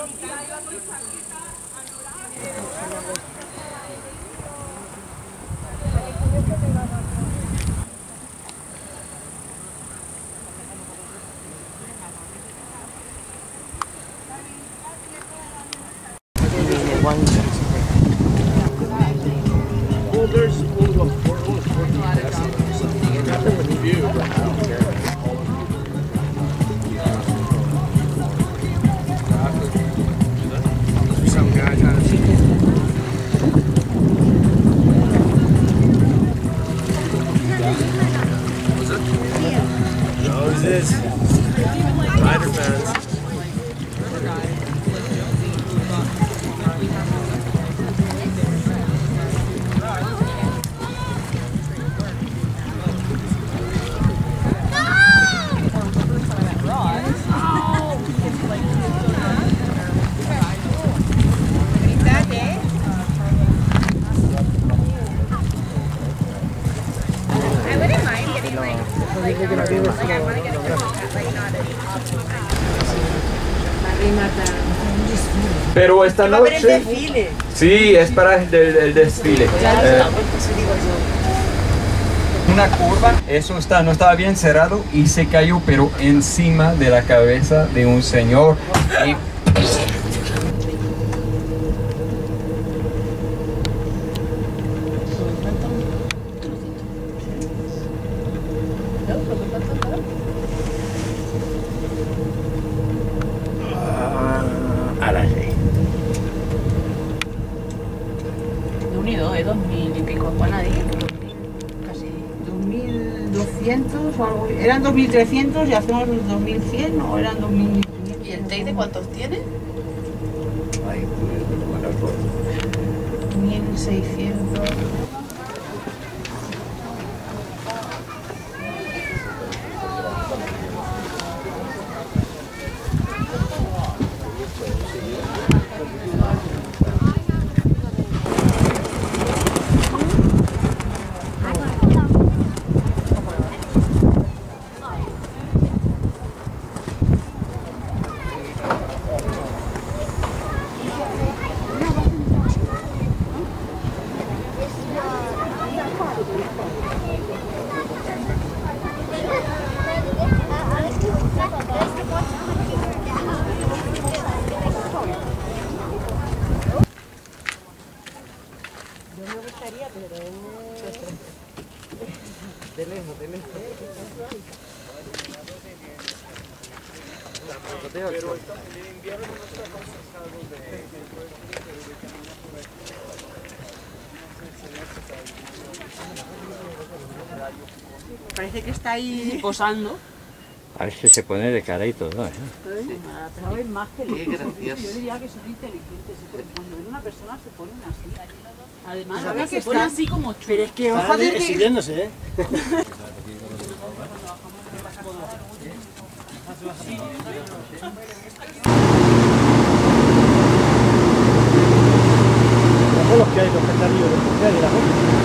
Well, there's review, but I don't care. Some guy trying to see. What's it? Knows this. Rider fans. Pero esta noche... el desfile. Sí, es para el desfile. Una curva, eso no estaba bien cerrado y se cayó, pero encima de la cabeza de un señor. Y... Ahora sí. De unido, 2000 y pico, ¿cuál nadie? Casi 2200 o algo. Eran 2300 y hacemos 2100 o eran 2500. ¿Y el Teide cuántos tiene? Ay, pues, 1600. Parece que está ahí posando. A ver si se pone de cara y todo, ¿eh? ¿Sabes más que Qué gracioso. Yo diría que son inteligentes, porque cuando ven una persona se ponen así. Además, ¿Sabes ahora que se ponen están- así como pero es que hoja de exhibiéndose, ¿eh? Todos los que hay, los que están arriba, los que hay de la gente.